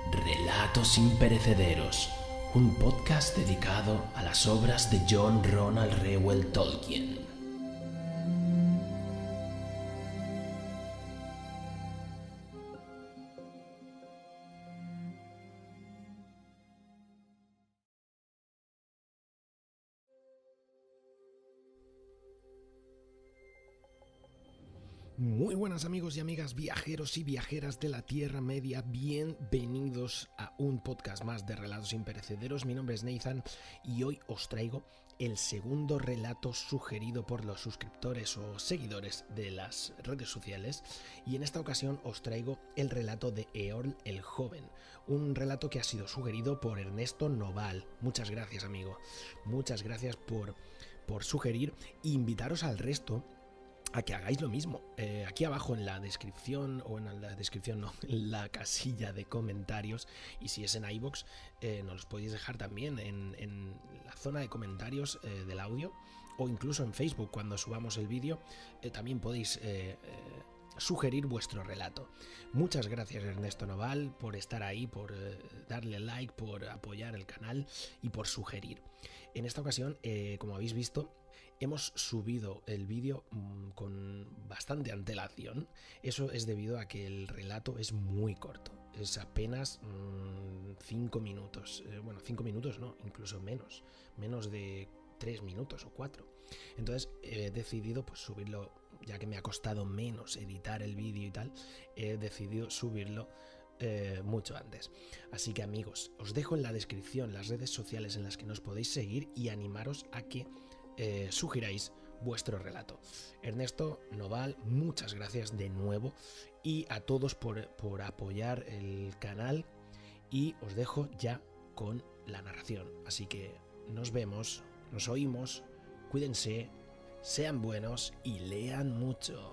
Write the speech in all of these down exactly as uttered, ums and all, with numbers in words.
Relatos imperecederos, un podcast dedicado a las obras de John Ronald Reuel Tolkien. Muy buenas amigos y amigas, viajeros y viajeras de la Tierra Media, bienvenidos a un podcast más de Relatos Imperecederos. Mi nombre es Nathan y hoy os traigo el segundo relato sugerido por los suscriptores o seguidores de las redes sociales, y en esta ocasión os traigo el relato de Eorl el Joven, un relato que ha sido sugerido por Ernesto Noval. Muchas gracias, amigo, muchas gracias por, por sugerir e invitaros al resto a que hagáis lo mismo. Eh, aquí abajo en la descripción, o en la descripción no, en la casilla de comentarios, y si es en iVoox, eh, nos los podéis dejar también en, en la zona de comentarios eh, del audio, o incluso en Facebook cuando subamos el vídeo, eh, también podéis eh, eh, sugerir vuestro relato. Muchas gracias, Ernesto Noval, por estar ahí, por eh, darle like, por apoyar el canal y por sugerir. En esta ocasión, eh, como habéis visto, hemos subido el vídeo mmm, con bastante antelación. Eso es debido a que el relato es muy corto. Es apenas cinco minutos. Eh, bueno, cinco minutos no, incluso menos. Menos de tres minutos o cuatro. Entonces he decidido pues subirlo, ya que me ha costado menos editar el vídeo y tal, he decidido subirlo Eh, mucho antes. Así que amigos, os dejo en la descripción las redes sociales en las que nos podéis seguir y animaros a que eh, sugiráis vuestro relato. Ernesto Noval, muchas gracias de nuevo, y a todos por, por apoyar el canal, y os dejo ya con la narración. Así que nos vemos, nos oímos, cuídense, sean buenos y lean mucho.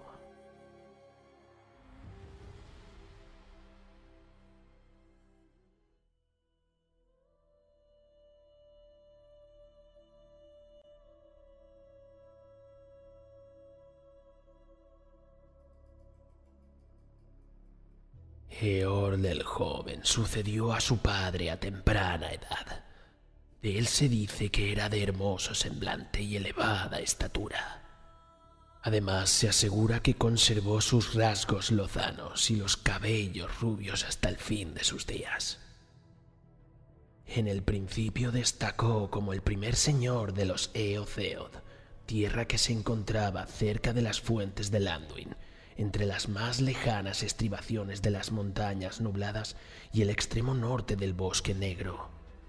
Eorl el Joven sucedió a su padre a temprana edad. De él se dice que era de hermoso semblante y elevada estatura. Además, se asegura que conservó sus rasgos lozanos y los cabellos rubios hasta el fin de sus días. En el principio destacó como el primer señor de los Eotheod, tierra que se encontraba cerca de las fuentes de Anduin, entre las más lejanas estribaciones de las montañas nubladas y el extremo norte del bosque negro.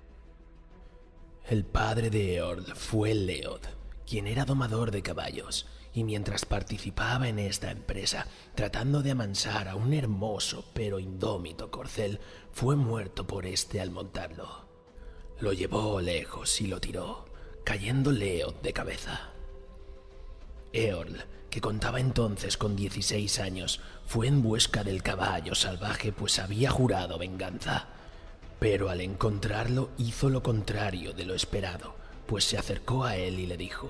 El padre de Eorl fue Leod, quien era domador de caballos, y mientras participaba en esta empresa, tratando de amansar a un hermoso pero indómito corcel, fue muerto por este al montarlo. Lo llevó lejos y lo tiró, cayendo Leod de cabeza. Eorl, que contaba entonces con dieciséis años, fue en busca del caballo salvaje, pues había jurado venganza. Pero al encontrarlo hizo lo contrario de lo esperado, pues se acercó a él y le dijo: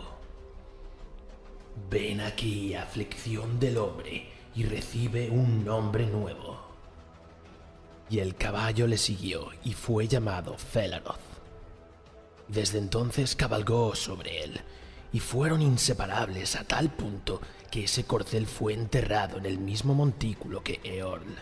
«Ven aquí, aflicción del hombre, y recibe un nombre nuevo». Y el caballo le siguió y fue llamado Felaroth. Desde entonces cabalgó sobre él, y fueron inseparables a tal punto que ese corcel fue enterrado en el mismo montículo que Eorl.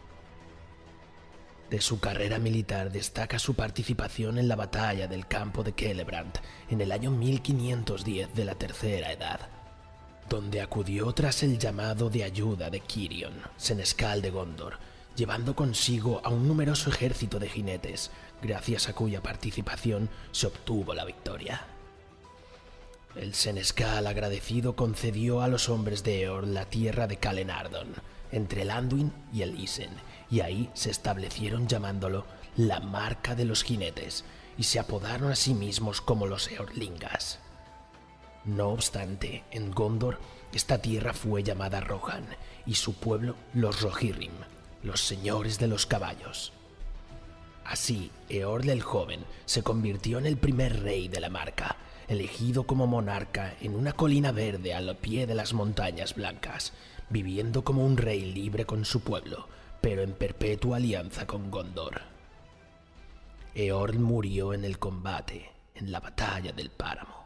De su carrera militar destaca su participación en la batalla del campo de Celebrant en el año mil quinientos diez de la Tercera Edad, donde acudió tras el llamado de ayuda de Cirion, senescal de Gondor, llevando consigo a un numeroso ejército de jinetes, gracias a cuya participación se obtuvo la victoria. El senescal agradecido concedió a los hombres de Eorl la tierra de Calenardon, entre el Anduin y el Isen, y ahí se establecieron llamándolo la Marca de los Jinetes, y se apodaron a sí mismos como los Eorlingas. No obstante, en Gondor esta tierra fue llamada Rohan, y su pueblo los Rohirrim, los señores de los caballos. Así, Eorl el Joven se convirtió en el primer rey de la Marca, elegido como monarca en una colina verde al pie de las montañas blancas, viviendo como un rey libre con su pueblo, pero en perpetua alianza con Gondor. Eorl murió en el combate, en la batalla del páramo.